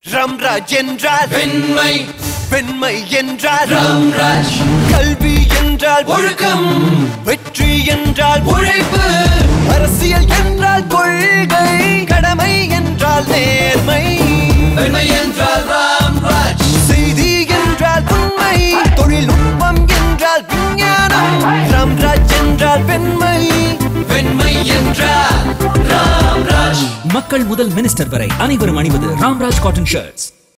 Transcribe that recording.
ராம்ராஜ் என்றால் பெண்மை, பெண்மை என்றால் ராம்ராஜ். கல்வி என்றால் ஒழுக்கம், வெற்றி என்றால் உழைப்பு, அரசியல் என்றால் கொள்கை, கடமை என்றால் நேர்மை, பெண்மை என்றால் ராம்ராஜ். செய்தி என்றால் உண்மை, தொழில்நுட்பம் என்றால் விஞ்ஞானம், ராம்ராஜ் என்றால் பெண்மை, பெண்மை என்றால் ராம்ராஜ். மக்கள் முதல் மினிஸ்டர் வரை அனைவரும் அணிவது ராம்ராஜ் காட்டன் ஷர்ட்ஸ்.